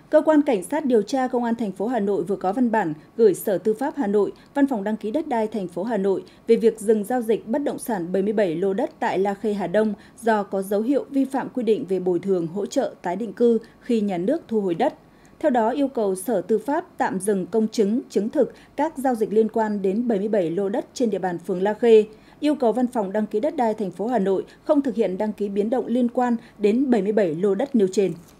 Cơ quan Cảnh sát điều tra Công an thành phố Hà Nội vừa có văn bản gửi Sở Tư pháp Hà Nội, Văn phòng đăng ký đất đai thành phố Hà Nội về việc dừng giao dịch bất động sản 77 lô đất tại La Khê, Hà Đông do có dấu hiệu vi phạm quy định về bồi thường hỗ trợ tái định cư khi nhà nước thu hồi đất. Theo đó, yêu cầu Sở Tư pháp tạm dừng công chứng, chứng thực các giao dịch liên quan đến 77 lô đất trên địa bàn phường La Khê, yêu cầu Văn phòng đăng ký đất đai thành phố Hà Nội không thực hiện đăng ký biến động liên quan đến 77 lô đất nêu trên.